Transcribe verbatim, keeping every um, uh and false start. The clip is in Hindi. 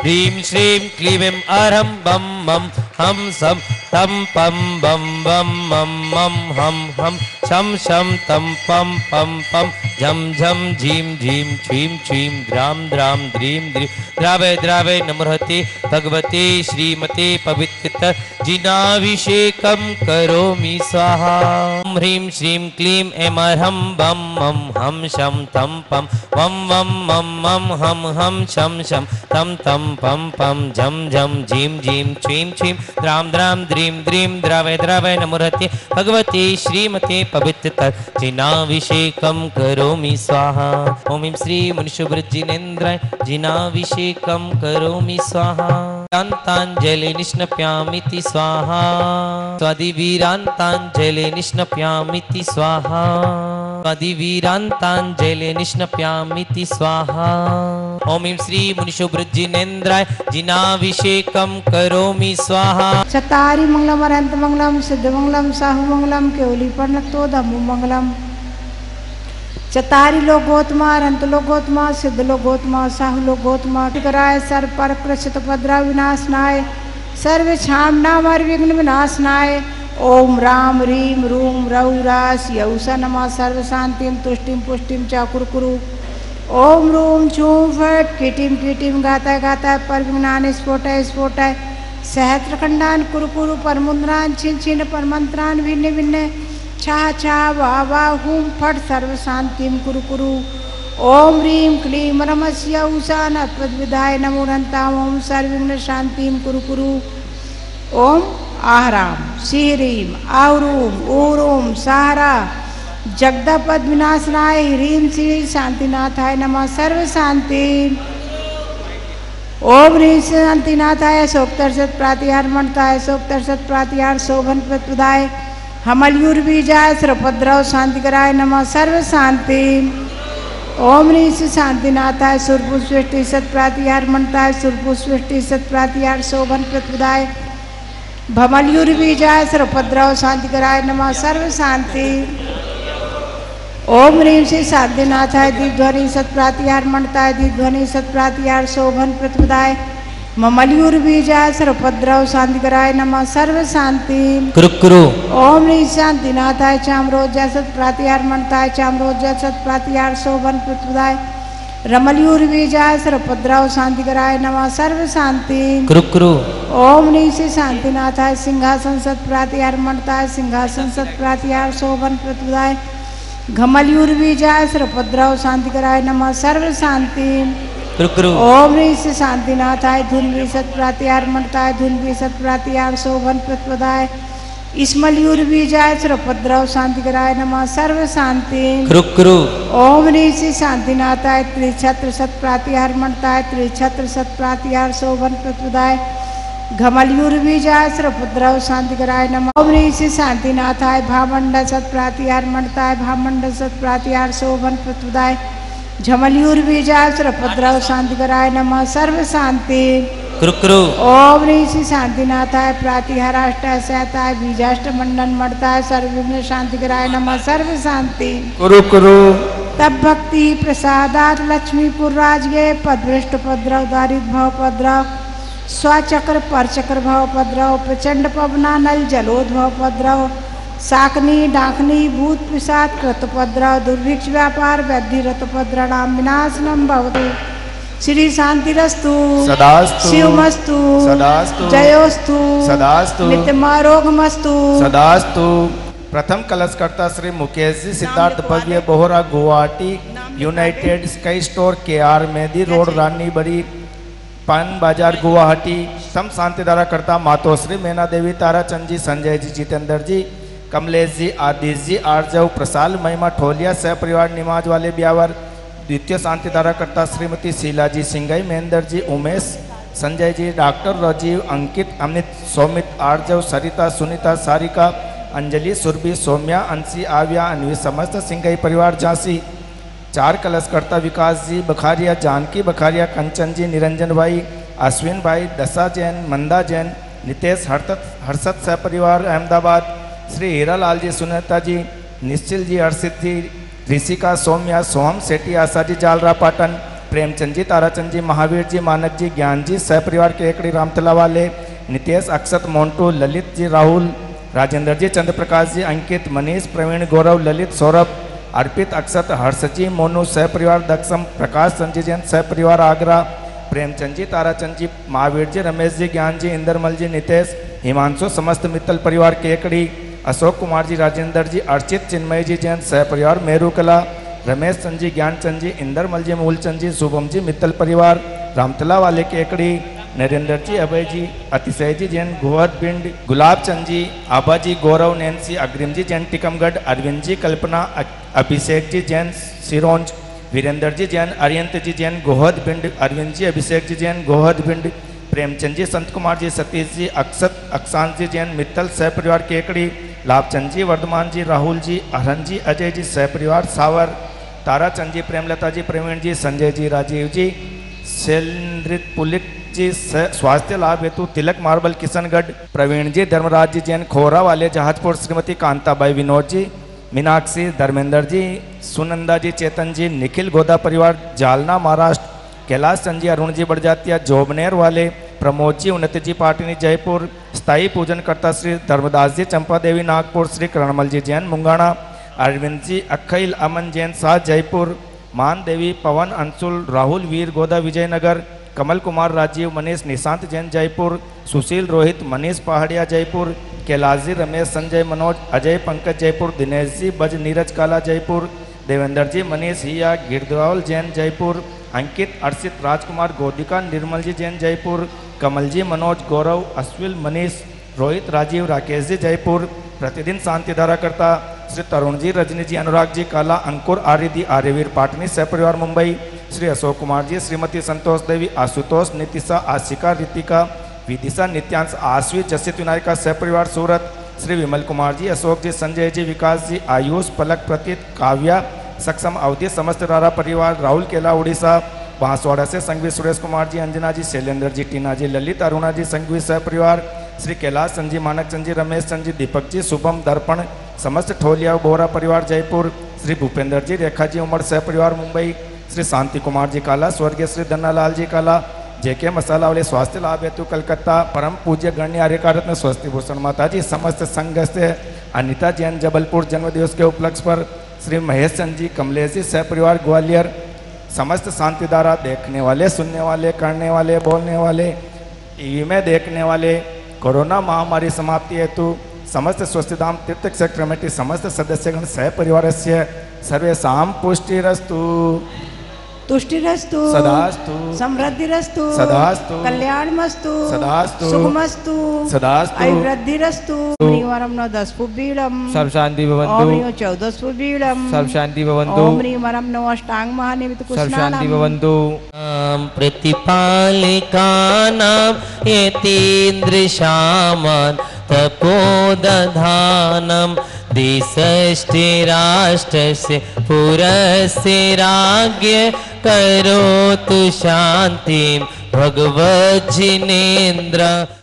ह्रीं श्रीं क्लीं अरहं बम मम हम सम तम पम बम बम मम मम हम हम शम शम तम पम पम पम झम झम झीम झीम छीम छीम द्राम द्राम द्रीं द्रीं द्रावय द्रावय नमोहते भगवते श्रीमते पवित्र जिनाभिषेकं करोमि स्वाहा। ह्रीं श्रीं क्लीं ऐं अरहं बम मम हम शम तम पम वम वम मम मम हम हम शम शम तम तम पम पम झम झम झीम झीम छीम छीम द्राम द्राम द्रीं द्रीं द्रावय द्रावय नमोहते भगवते श्रीमते पवित्र जिनाभिषेकं करोमि स्वाहा। ओम श्री मुनिशुभ्रजिनेन्द्राय जिनाभिषेकं करोमि स्वाहा। वीरांतांजलि निष्णप्यामिति स्वाहा स्वादिवीरांतांजलि निष्णप्यामिति स्वाहा स्वादिवीरांतांजलि निष्णप्यामिति स्वाहा। ओम श्री मुनिशुभ्रजिनेन्द्राय जिनाभिषेकं करोमि स्वाहा। चतारी मंगलम अरहंत मंगलम सिद्ध मंगलम साहु मंगलम केवली पर्णतो धम्मो मंगलम। चतारी लोकोत्मा अरहंत लोकोत्मा सिद्ध लोकोत्मा साहु लोकोत्मा कराय सर्व पर कृषित उपद्रव विनाशनाय सर्व छामनाम विघ्न विनाशनाय। ओम राम रीम रूम रऊ रास यौसा नमा सर्व शांतिम तुष्टिम पुष्टिम च कुरकुरु। ओम रूम छूम फट कीटिम कीटिम गाता गाता पर विघ्नान स्फोटाय स्फोटाय सहस्त्र खंडान कुरकुरु परमुद्रान छिन छिन परमंत्रान भिन्न भिन्न छा छा वा वा हुम फट सर्व शांतिम कुरकुरु। ओम रीम क्लीम रमस्य उषान अत्वद्विधाय नमो अनंताम ओम सर्वविघ्न शांतिम कुरकुरु। ओम आहराम श्रीरीम आवरूम ऊरूम सहारा जगदपद विनाशनाय ह्रीं श्री शांतिनाथाय नमः सर्व शांति। ओम ह्रीं शांतिनाथाय शोकतर्षत प्रातिहार मणताय शोकतर्षत प्रातिहार शोभन प्रतुदाय हमलयूर्बीजाय सर्वपद्रव शांतिकराय नमः सर्व शांति। ओम ह्रीं शांतिनाथाय सुरपुष्टि सत प्रातिहार मणताय सुरपुष्टि सत प्रातिहार शोभन प्रतुदाय भमलयूर्बीजाय सर्वपद्रव शांतिकराय नमः सर्व शांति। ओम ह्रीं श्री शांतिनाथाय दीपध्वनि सत्प्रातिहार मणताय दीपध्वनि सत्प्रातिहार शोभन प्रतुदाय ममलयूर्बीजाय सर्वपद्रव शांतिकराय नमः सर्व शांति। कुरु ओम ह्रीं शांतिनाथाय चामरोजा सत्प्रातिहार मणताय चामरोजा सत्प्रातिहार शोभन प्रतुदाय रमलयूर्बीजाय सर्वपद्रव शांतिकराय नमः सर्व शांति। कुरु ओम ह्रीं श्री शांतिनाथाय सिंहासन सत्प्रातिहार मणताय सिंहासन सत्प्रातिहार शोभन प्रतुदाय घमलयूर्बीजाय सर्वपद्रव शांतिकराय नमः सर्व शांति। ओम ह्रीं श्री शांतिनाथाय धुन्वी सत्प्रातिहार मणताय धुन्वी सत्प्रातिहार शोभन प्रतुदाय इस्मलयूर्बीजाय सर्वपद्रव शांतिकराय नमः सर्व शांति। ओम ह्रीं श्री शांतिनाथाय त्रिछत्र सत्प्रातिहार मणताय त्रिछत्र सत्प्रातिहार शोभन प्रतुदाय घमलयूर्बीजाय सर्वपद्रव शांतिकराय नमः। ओम ह्रीं श्री शांतिनाथाय भामंडल सत्प्रातिहार मणताय भामंडल सत्प्रातिहार शोभन प्रतुदाय झमलयूर्बीजाय सर्वपद्रव शांतिकराय नमः सर्व शांति। ओम ह्रीं श्री शांतिनाथाय प्रातिहाराष्टाय सहताय बीजाष्ट मंडन मणताय सर्वविघ्न शांतिकराय नमः सर्व शांति। कुरु कुरु तब भक्ति प्रसादात लक्ष्मीपुर राजगे पदभ्रष्ट उपद्रव दारिद्र भव उपद्रव स्वचक्र परचक्र भव उपद्रव प्रचंड पवना नल जलोद्भव उपद्रव साकनी डाकनी भूत पिशाच कृतोपद्रव दुर्भिक्ष व्यापार वैद्धि रतोपद्रणाम विनाशनम भवतु। श्री शांतिरस्तु सदास्तु शिवमस्तु सदास्तु जयोस्तु सदास्तु नित्यमारोगमस्तु सदास्तु। प्रथम कलशकर्ता Shri Mukesh ji Siddharth Bhavya Bohra Guwahati united sky store K R Medhi road रानी बड़ी पान बाजार गुवाहाटी। सम शांति धारा करता मातो श्री मैना देवी ताराचंद जी संजय जी जितेंद्र जी कमलेश जी आदिश जी आर्जव प्रसाल महिमा ठोलिया सह परिवार निमाज वाले ब्यावर। द्वितीय शांति धारा करता श्रीमती शीला जी सिंगाई महेंद्र जी उमेश संजय जी डॉक्टर राजीव अंकित अमित सौमित आर्जव सरिता सुनीता सारिका अंजलि सुरभि सौम्या अंशी आव्या अन्वी समस्त सिंगाई परिवार झांसी। चार कलशकर्ता विकास जी बखारिया जानकी बखारिया कंचन जी निरंजन भाई अश्विन भाई दशा जैन मंदा जैन नितेश हर्षत हर्षत सह परिवार अहमदाबाद। श्री हीरालाल जी सुनीता जी निश्चिल जी हर्षित जी ऋषिका सौम्या सोहम सेठी आशा जी जालरा पाटन प्रेमचंद जी, ताराचंद जी, महावीर जी, मानक जी, ज्ञान जी, सहपरिवार केकड़ी रामतला वाले, नितेश, अक्षत, मोन्टू, ललित जी, राहुल, राजेंद्र जी, चंद्रप्रकाश जी, अंकित, मनीष, प्रवीण, गौरव, ललित, सौरभ, अर्पित, अक्षत, हर्ष जी, मोनू, सहपरिवार दक्षम, प्रकाश, संजय जैन, सहपरिवार आगरा, प्रेमचंद जी, ताराचंद जी, महावीर जी, रमेश जी, ज्ञान जी, इंदरमल जी, नितेश, हिमांशु, समस्त मित्तल परिवार केकड़ी, अशोक कुमार जी, राजेंद्र जी, अर्चित, चिन्मय जी जैन, सहपरिवार मेरुकला, रमेश चंद जी, ज्ञानचंद जी, इंदरमल जी, मूलचंद जी, शुभम जी, मित्तल परिवार रामतला वाले केकड़ी, नरेंद्र जी, अभय जी, अतिशय जी जैन, गोहद बिंड, गुलाब चंद जी, आबा जी, गौरव, नैन्सी, अग्रिम जी जैन, टिकमगढ़, अरविंद जी, कल्पना, अभिषेक जी जैन, सिरोंज, वीरेंद्र जी जैन, अरियंत जी जैन, गोहद बिंड, अरविंद जी, अभिषेक जी जैन, गोहद बिंड, प्रेमचंद जी, संत कुमार जी, सतीश जी, अक्षत, अक्षांत जी जैन, मित्तल, सहपरिवार केकड़ी, लाभचंद जी, वर्धमान जी, राहुल जी, अरहन जी, अजय जी, सहपरिवार सावर, ताराचंद जी, प्रेमलता जी, प्रवीण जी, संजय जी, राजीव जी, शैलेंद्रित पुलिक जी, स्वास्थ्य लाभ हेतु तिलक मार्बल किशनगढ़, प्रवीण जी, धर्मराज जी जैन, खोरा वाले जहाजपुर, श्रीमती कांताबाई, विनोद जी, मीनाक्षी, धर्मेंद्र जी, सुनंदा जी, चेतन जी, निखिल गोदा परिवार जालना महाराष्ट्र, कैलाश चंद जी, अरुण जी, बड़जातिया, जोबनेर वाले, प्रमोद जी, उन्नति जी, पाटिनी जयपुर, स्थायी पूजन करता श्री धर्मदास जी, चंपा देवी नागपुर, श्री करणमल जी जैन मुंगाना, अरविंद जी, अखिल अमन जैन साह जयपुर, मान देवी, पवन, अंशुल, राहुल वीर गोदा विजयनगर, कमल कुमार, राजीव, मनीष, निशांत जैन जयपुर, सुशील, रोहित, मनीष पहाड़िया जयपुर, कैलाश जी, रमेश, संजय, मनोज, अजय, पंकज जयपुर, दिनेश जी, बज, नीरज काला जयपुर, देवेंद्र जी, मनीष हिया, गिरदौल जैन जयपुर, अंकित, अर्षित, राजकुमार, गोदिका, निर्मल जी जैन जयपुर, कमल जी, मनोज, गौरव, अश्विल, मनीष, रोहित, राजीव, राकेश जी जयपुर, प्रतिदिन शांति धारा करता श्री तरुण जी, रजनी जी, अनुराग जी, काला, अंकुर, आर्यदी, आर्यवीर, पाटनी, सहपरिवार मुंबई, श्री अशोक कुमार जी, श्रीमती संतोष देवी, आशुतोष, नितिशा, आशिका, रितिका, विदिशा, नित्यांश, आश्वी, जसित विनायका, सहपरिवार सूरत, श्री विमल कुमार जी, अशोक जी, संजय जी, विकास जी, आयुष, पलक, प्रतीत, काव्या, सक्षम, अवधि, समस्त रारा परिवार, राहुल केला, उड़ीसा, बांसवाड़ा से संघवी सुरेश कुमार जी, अंजना जी, शैलेंद्र जी, टीना जी, ललित, अरुणा जी, संघवी सहपरिवार, श्री कैलाश चंद जी, मानक चंद जी, रमेश चंद जी, दीपक जी, शुभम, दर्पण, समस्त ठोलिया बोरा परिवार जयपुर, श्री भूपेंद्र जी, रेखा जी, उमर सहपरिवार मुंबई, श्री शांति कुमार जी काला, स्वर्गीय श्री धन्नालाल जी काला, जेके मसाला वाले स्वास्थ्य लाभ हेतु कलकत्ता, परम पूज्य गण्य आर्यकारत्न स्वस्ति भूषण माता जी, समस्त संघ से अनिता जैन जबलपुर, जन्मदिवस के उपलक्ष्य पर श्री महेश चंद जी, कमलेश जी, सहपरिवार ग्वालियर, समस्त शांति धारा देखने वाले, सुनने वाले, करने वाले, बोलने वाले, टीवी में देखने वाले, कोरोना महामारी समाप्ति हेतु समस्त स्वस्तिधाम तीर्थ क्षेत्र कमेटी समस्त सदस्यगण सहपरिवार से सर्वेषां पुष्टिरस्तु, तुष्टिरस्तु, सदास्तु, समृद्धिरस्तु, सदास्तु, कल्याणमस्तु, सदास्तु, सुखमस्तु, सदास्तु, अभिवृद्धिरस्तु, ओम वरम नौ दस पुबीड़म, सब शांति भवन्तु, ओम ह्रीं चौदह पुबीड़म, सब शांति भवन्तु, ओम ह्रीं वरम नौ अष्टांग महानिमित सब कुशनानाम, शांति भवन्तु। प्रतिपालिकानां यतीन्द्रशामान् तपोदधानं द्विषष्टिराष्ट्रस्य पुरस्य राज्ञ करोतु शान्तिं भगवज्जिनेन्द्र।